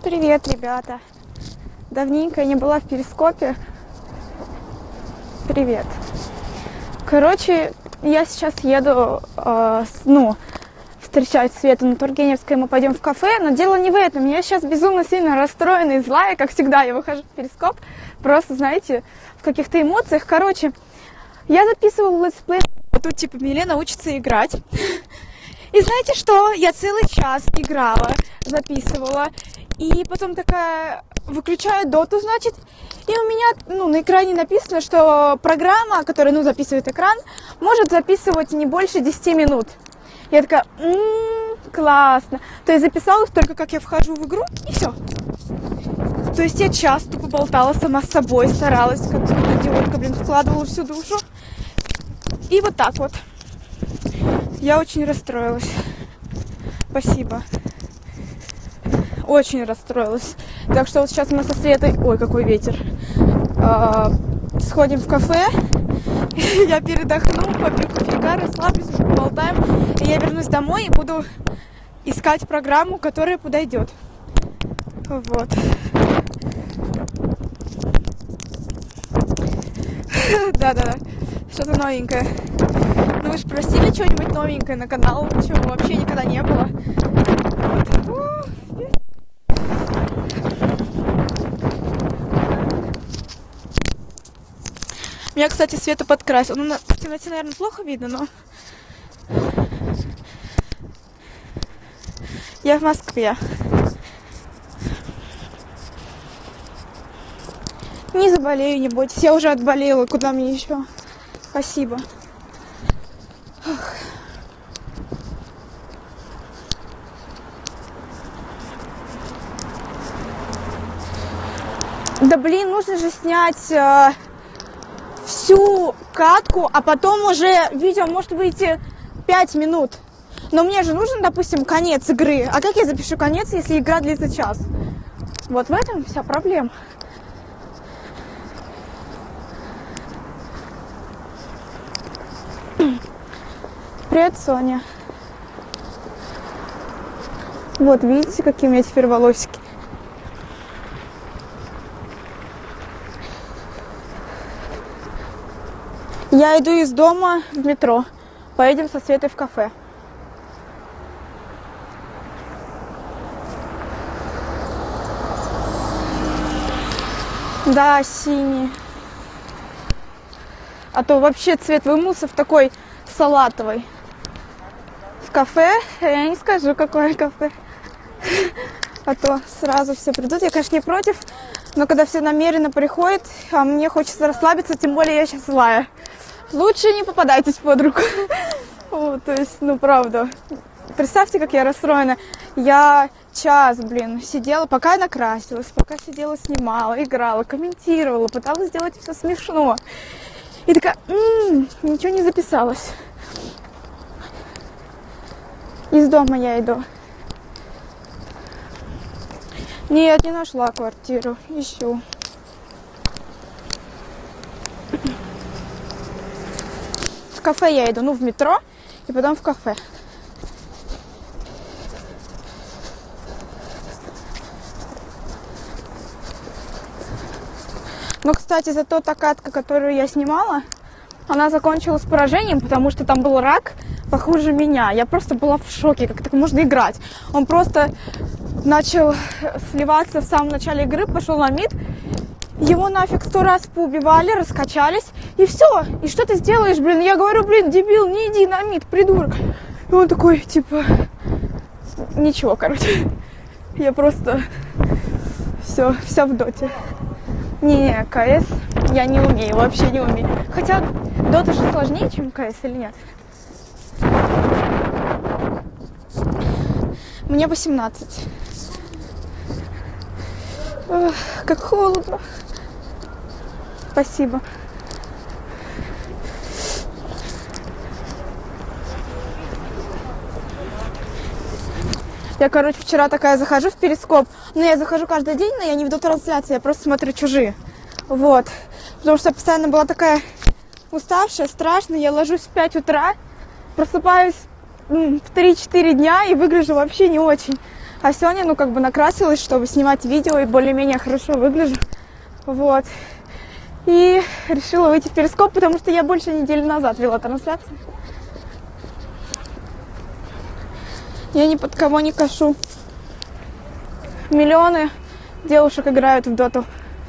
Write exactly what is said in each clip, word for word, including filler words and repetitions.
Привет, ребята. Давненько я не была в Перископе. Привет. Короче, я сейчас еду, э, с, ну, встречать Свету на Тургеневской, мы пойдем в кафе, но дело не в этом. Я сейчас безумно сильно расстроена и злая, как всегда, я выхожу в Перископ, просто, знаете, в каких-то эмоциях. Короче, я записывала летсплей, а тут, типа, Милена учится играть. И знаете что? Я целый час играла, записывала, и потом такая выключаю доту, значит, и у меня, ну, на экране написано, что программа, которая, ну, записывает экран, может записывать не больше десяти минут. Я такая, м-м, классно. То есть записалась только как я вхожу в игру, и все. То есть я час тупо болтала сама с собой, старалась, как идиотка, блин, вкладывала всю душу. И вот так вот. Я очень расстроилась. Спасибо. Очень расстроилась. Так что вот сейчас мы со Светой... Ой, какой ветер. А, сходим в кафе. Я передохну, попью кофейка, расслаблюсь, поболтаем. И я вернусь домой и буду искать программу, которая подойдет. Вот. Да-да-да. Что-то новенькое. Ну вы же просили что-нибудь новенькое на канал, чего вообще никогда не было. Вот. Меня, кстати, Света подкрасила. Ну, в темноте, наверное, плохо видно, но... Я в Москве. Не заболею, не бойтесь. Я уже отболела. Куда мне еще? Спасибо. Ох. Да блин, нужно же снять э, всю катку, а потом уже видео может выйти пять минут. Но мне же нужен, допустим, конец игры. А как я запишу конец, если игра длится час? Вот в этом вся проблема. Привет, Соня. Вот, видите, какие у меня теперь волосики. Я иду из дома в метро. Поедем со Светой в кафе. Да, синий. А то вообще цвет вымылся в такой салатовый. В кафе? Я не скажу, какое кафе. А то сразу все придут. Я, конечно, не против, но когда все намеренно приходят, а мне хочется расслабиться, тем более я сейчас злая. Лучше не попадайтесь под руку. Вот, то есть, ну, правда. Представьте, как я расстроена. Я час, блин, сидела, пока я накрасилась, пока сидела, снимала, играла, комментировала, пыталась сделать все смешно. И такая, м-м, ничего не записалось. Из дома я иду. Нет, не нашла квартиру. Ищу. В кафе я иду, ну, в метро, и потом в кафе. Но, кстати, зато та катка, которую я снимала, она закончилась поражением, потому что там был рак похуже меня. Я просто была в шоке, как так можно играть. Он просто начал сливаться в самом начале игры, пошел на мид. Его нафиг сто раз поубивали, раскачались, и все. И что ты сделаешь, блин? Я говорю, блин, дебил, не иди на мид, придурок. И он такой, типа, ничего, короче. Я просто все, вся в доте. Не, КС я не умею, вообще не умею. Хотя дота же сложнее, чем КС, или нет? Мне восемнадцать. Ох, как холодно. Спасибо. Я, короче, вчера такая захожу в Перископ. Ну, я захожу каждый день, но я не веду трансляции, я просто смотрю чужие. Вот. Потому что я постоянно была такая уставшая, страшная. Я ложусь в пять утра, просыпаюсь в три-четыре дня и выгляжу вообще не очень. А сегодня, ну, как бы накрасилась, чтобы снимать видео и более-менее хорошо выгляжу. Вот. И решила выйти в Перископ, потому что я больше недели назад вела трансляцию. Я ни под кого не кашу. Миллионы девушек играют в доту.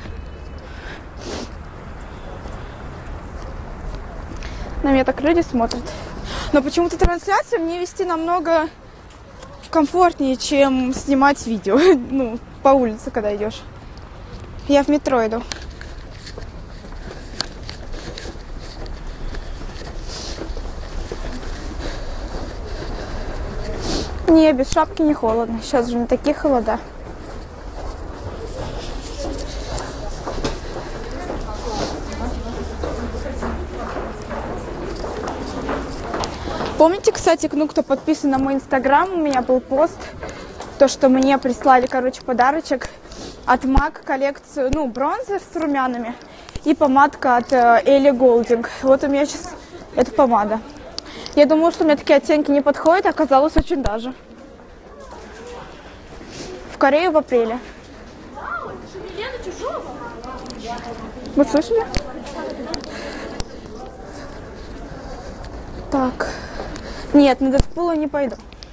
На меня так люди смотрят. Но почему-то трансляцию мне вести намного комфортнее, чем снимать видео. Ну, по улице, когда идешь. Я в метро иду. Не, без шапки не холодно. Сейчас же не такие холода. Помните, кстати, ну, кто подписан на мой инстаграм, у меня был пост, то, что мне прислали, короче, подарочек от мак коллекцию, ну, бронзер с румянами и помадка от э, Ellie Goulding. Вот у меня сейчас эта помада. Я думала, что у меня такие оттенки не подходят, а оказалось очень даже. В Корею в апреле. Вы слышали? Так. Нет, на Дэдпула не пойду.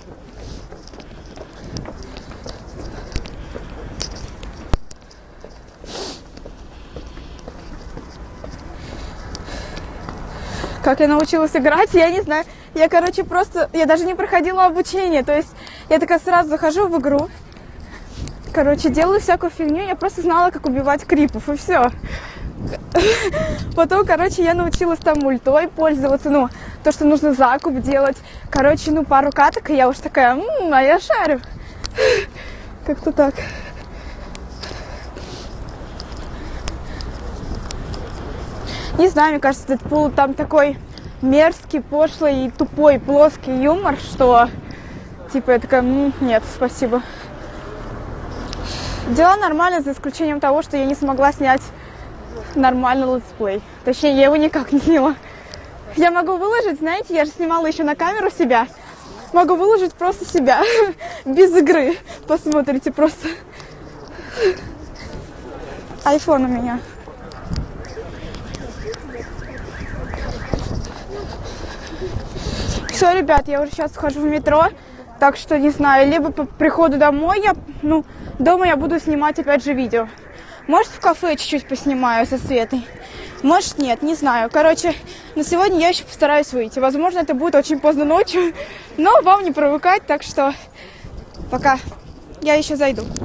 Как я научилась играть, я не знаю. Я, короче, просто... Я даже не проходила обучение. То есть я такая сразу захожу в игру. Короче, делаю всякую фигню. Я просто знала, как убивать крипов, и все. Потом, короче, я научилась там ультой пользоваться. Ну, то, что нужно закуп делать. Короче, ну, пару каток, и я уж такая, м-м, а я шарю. Как-то так. Не знаю, мне кажется, Дэдпул там такой мерзкий, пошлый, тупой, плоский юмор, что, типа, я такая, м-м, нет, спасибо. Дела нормально, за исключением того, что я не смогла снять нормальный летсплей. Точнее, я его никак не сняла. Я могу выложить, знаете, я же снимала еще на камеру себя. Могу выложить просто себя, без игры. Посмотрите просто. Айфон у меня. Все, ребят, я уже сейчас схожу в метро. Так что, не знаю, либо по приходу домой, я, ну, дома я буду снимать опять же видео. Может, в кафе чуть-чуть поснимаю со Светой. Может, нет, не знаю. Короче, на сегодня я еще постараюсь выйти. Возможно, это будет очень поздно ночью, но вам не привыкать, так что пока. Я еще зайду.